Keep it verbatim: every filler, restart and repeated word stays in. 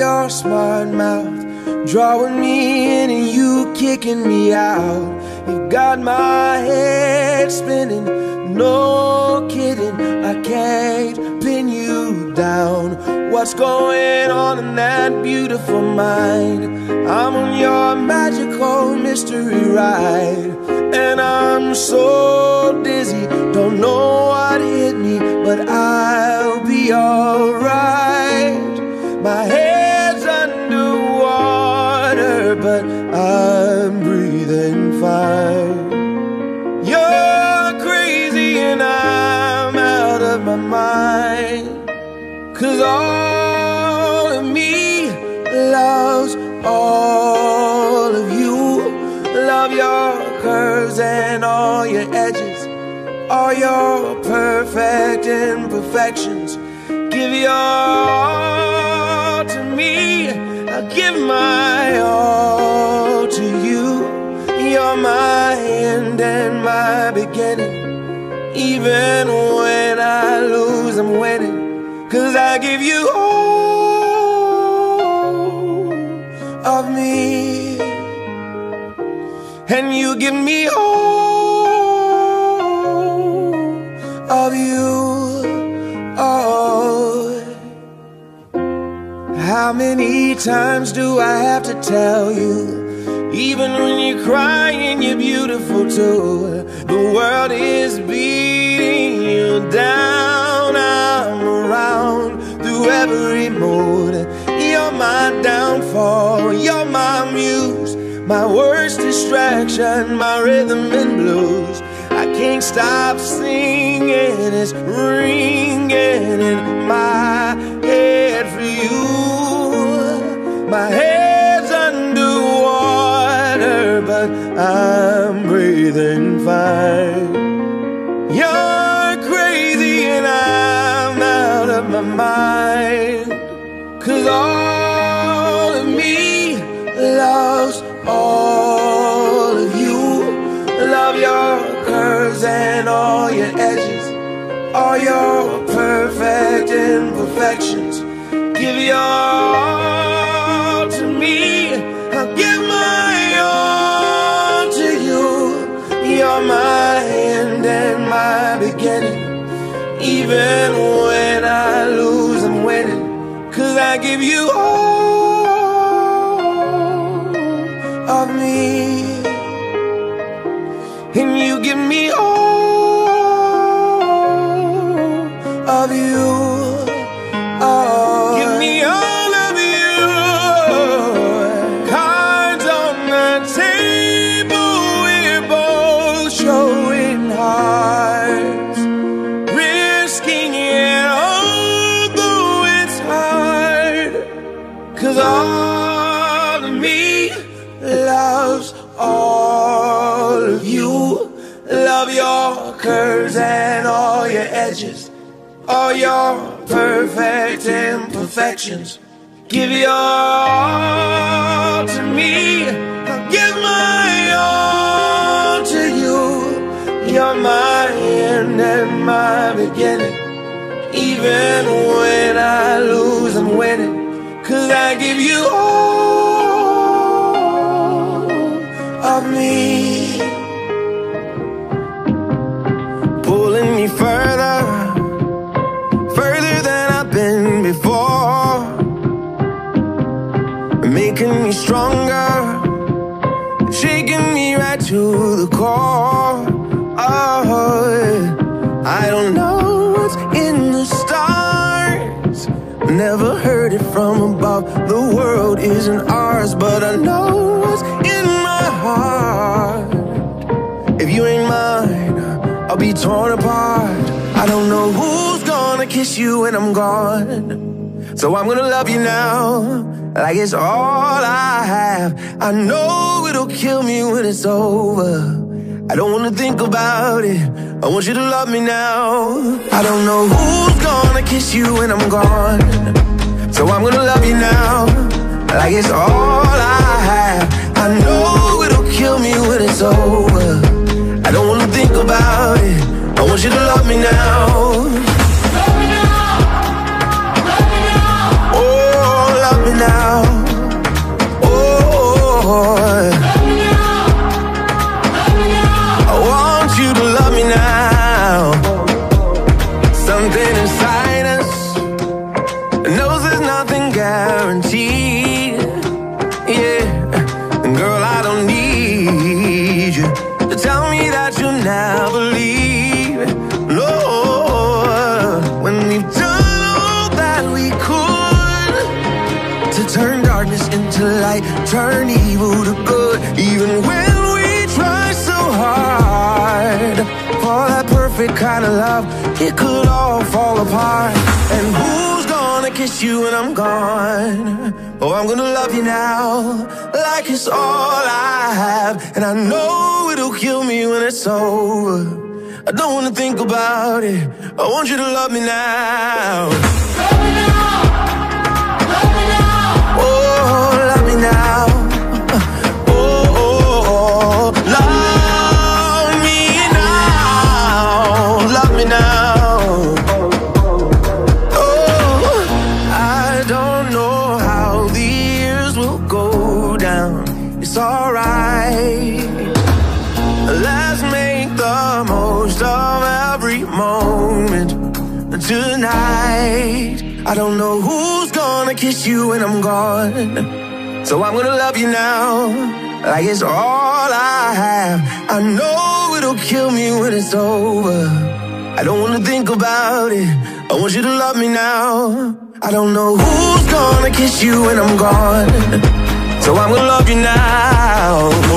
your smart mouth, drawing me in and you kicking me out. You got my head spinning, no kidding, I can't pin you down. What's going on in that beautiful mind? I'm on your magical mystery ride, and I'm so dizzy, don't know what hit me, but I'll be alright. My head's underwater, but I'm breathing fine. You're crazy and I'm out of my mind, 'cause all of me loves all of you. Love your curves and all your edges, all your perfect imperfections. Give your all to me, I'll give my all to you. You're my end and my beginning. Even when I lose, I'm winning, 'cause I give you all of me, and you give me all of you. Oh, how many times do I have to tell you? Even when you're crying, you're beautiful too. The world is beating you down. I'm around through every mood. You're my downfall, you're my muse, my worst distraction, my rhythm and blues. I can't stop singing, it's ringing in my head for you. My head's underwater, but I'm breathing fine. You're crazy and I'm out of my mind, 'cause all of me loves all of you. Love your curves and all your edges, all your perfect imperfections. Give your all to me, I'll give my all to you. You're my end and my beginning. Even when I lose, I'm winning, 'cause I give you all of me, and you give me all of you. Oh, give me all of you. Cards on the table, we're both showing hearts, risking it although it's hard, 'cause all of me loves all of you. Love your curves and all your edges, all your perfect imperfections. Give your all to me, I'll give my all to you. You're my end and my beginning. Even when I lose, I'm winning, 'cause I give you all of me. Pulling me further, further than I've been before, making me stronger, shaking me right to the core. Oh, I don't know what's in the stars, never heard it from above. The world isn't ours, but I know what's in my heart. If you ain't mine, I'll be torn apart. I don't know who's gonna kiss you when I'm gone, so I'm gonna love you now, like it's all I have. I know it'll kill me when it's over. I don't wanna think about it, I want you to love me now. I don't know who's gonna kiss you when I'm gone, so I'm gonna love you now, like it's all I have. I know it'll kill me when it's over. I don't wanna think about it, I want you to love me now. Love me now, love me now. Oh, love me now. need. Yeah, and girl, I don't need you to tell me that you'll never leave. No, when we've done all that we could to turn darkness into light, turn evil to good. Even when we try so hard for that perfect kind of love, it could all fall apart. And who's gonna kiss you when I'm gone? Oh, I'm gonna love you now like it's all I have. And I know it'll kill me when it's over. I don't wanna think about it, I want you to love me now. Love me now, love me now. Oh, love me now. Oh, oh, oh. Love me now, love me now. Oh, I don't know how the years will go down. It's alright, let's make the most of every moment tonight. I don't know who's gonna kiss you when I'm gone, so I'm gonna love you now like it's all I have. I know it'll kill me when it's over. I don't wanna think about it, I want you to love me now. I don't know who's gonna kiss you when I'm gone, so I'm gonna love you now.